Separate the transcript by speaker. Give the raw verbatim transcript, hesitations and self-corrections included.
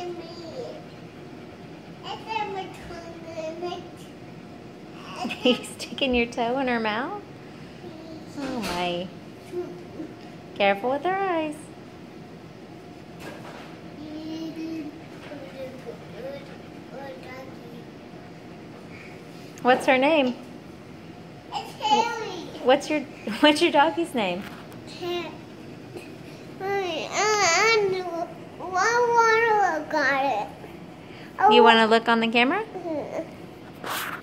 Speaker 1: You sticking your toe in her mouth? Oh my. Careful with her eyes. What's her name?
Speaker 2: It's Haley.
Speaker 1: What's your What's your doggy's name?
Speaker 2: I, I, I want to look at it.
Speaker 1: You want to look on the camera?
Speaker 2: Mm-hmm.